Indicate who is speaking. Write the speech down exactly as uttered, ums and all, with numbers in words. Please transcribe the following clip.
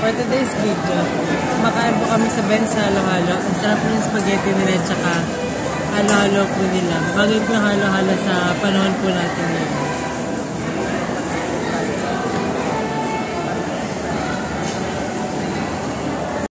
Speaker 1: For today's video, makain po kami sa Ben's Halo-Halo. Ang sarap po yung spaghetti nila at saka halo-halo po nila. Bagay po yung halo-halo sa panahon po natin ngayon.